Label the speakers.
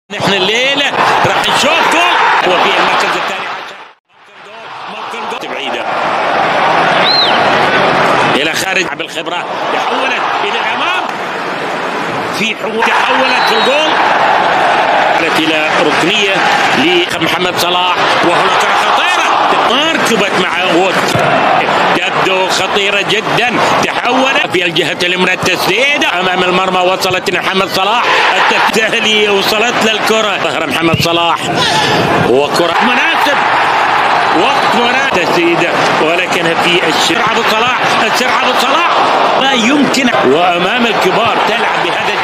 Speaker 1: نحن الليلة راح نشوف جول وفي المركز الثاني عشر ممكن جول بعيدة إلى خارج بالخبرة تحولت إلى الأمام في حول تحولت الجول إلى ركنية لمحمد صلاح وهنا كرة خطيرة تركبت مع وود تبدو خطيرة جدا تحولت في الجهة اليمنى التسديدة أمام المرمى وصلت محمد صلاح التسديدة وصلت للكرة ظهر محمد صلاح وكرة مناسب وقت مناسب تسديدة ولكن في السرعة بصلاح لا يمكن وأمام الكبار تلعب بهذا